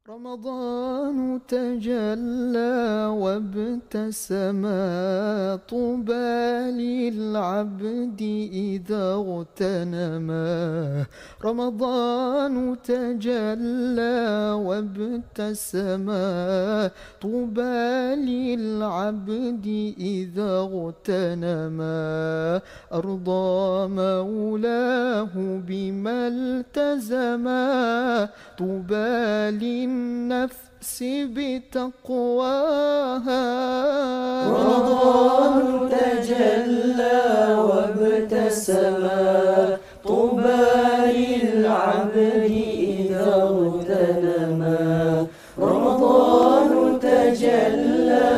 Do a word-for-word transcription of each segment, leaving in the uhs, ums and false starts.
رمضان تجلى وابتسما، طوبى للعبد إذا اغتنما. رمضان تجلى وابتسما، طوبى للعبد إذا اغتنما. أرضى مولاه بما التزما، طوبى للنفس بتقواها. رمضان تجلى وابتسما، طوبى للعبد إذا اغتنما. رمضان تجلى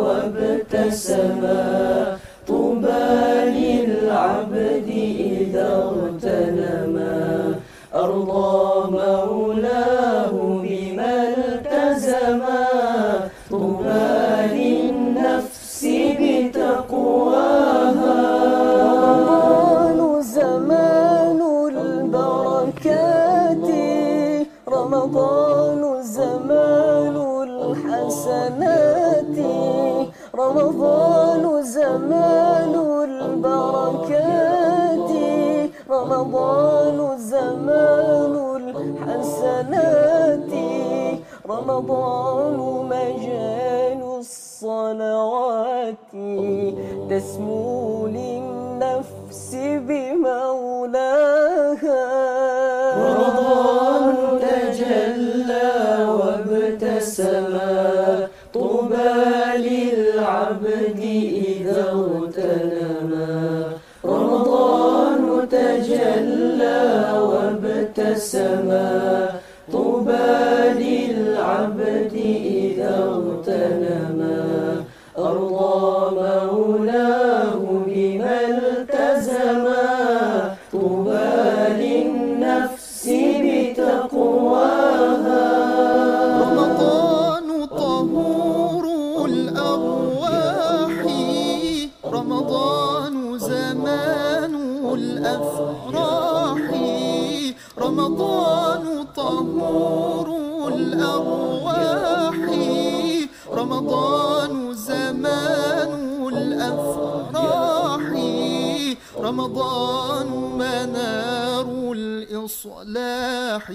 وابتسما، طوبى للعبد إذا اغتنما. أرضى مولاه بما التزما، طوبى للنفس بتقواها. رمضان زمان البركات، رمضان زمان الحسنات. رمضان زمان البركات، رمضان زمان الحسنات. رمضان مجال الصلوات، تسمو للنفس بمولاها. رمضان تجلى وابتسما، طوبى للعبد إذا اغتنما. رمضان تجلى وابتسما، طوبى للعبد إذا اغتنما. أرضى مولاه بما التزما، طوبى للنفس بتقواها. رمضان طهور الأرواح، رمضان زمان الأفراح. رمضان طهور الأرواح، رمضان زمان الأفراح. رمضان منار الإصلاح،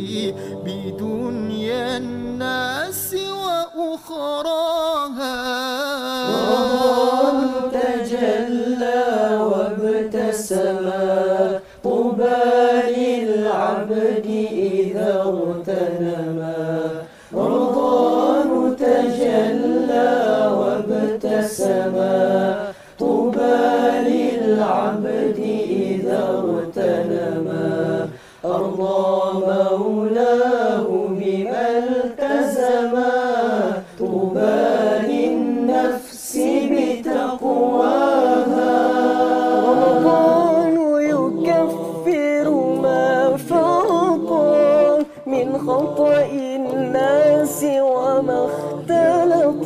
بدنيا الناس وأخراها. رمضان تجلى وابتسما، طوبى للعبد إذا اغتنما. رمضان تجلى وابتسما، طوبى للعبد إذا اغتنما. أرضى مولاه بما التزما، طوبى للنفس بتقواها. رمضان يكفر ما فرط من خطأ الناس وما اختلط.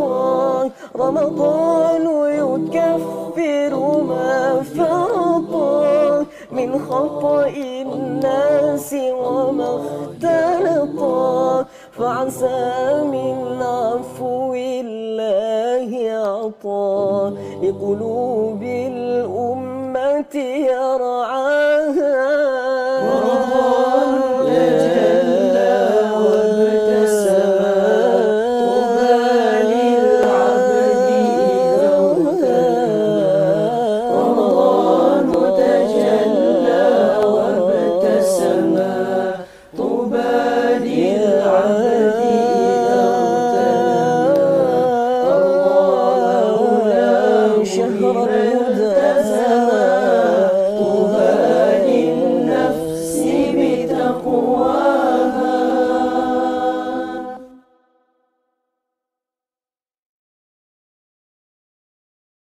رمضان يكفر ما فرط من خطأ الناس وما اختلط. فعسى من عفو الله عطاء لقلوب الأمة يرعاها.